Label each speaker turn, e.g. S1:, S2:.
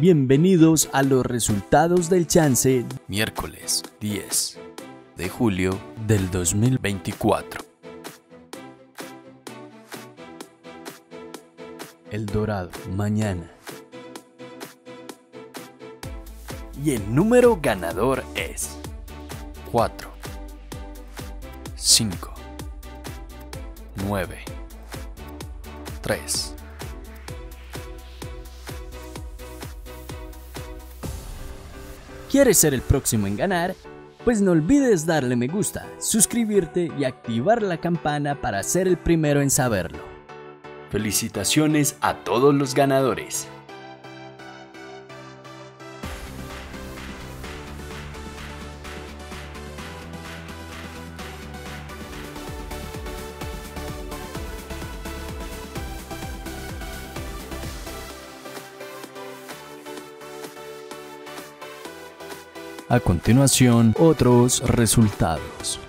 S1: Bienvenidos a los resultados del chance miércoles 10 de julio del 2024. El Dorado mañana. Y el número ganador es 4, 5, 9, 3. ¿Quieres ser el próximo en ganar? Pues no olvides darle me gusta, suscribirte y activar la campana para ser el primero en saberlo. Felicitaciones a todos los ganadores. A continuación, otros resultados.